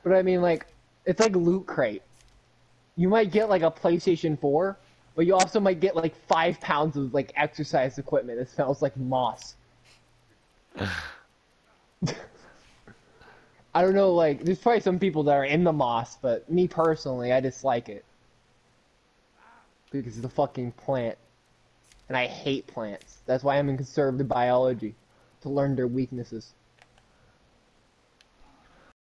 But I mean, like, it's like Loot Crate. You might get like a PlayStation 4, but you also might get like 5 pounds of like exercise equipment that smells like moss. I don't know, like, there's probably some people that are in the moss, but me personally, I dislike it. Because it's a fucking plant. And I hate plants. That's why I'm in conservative biology. To learn their weaknesses.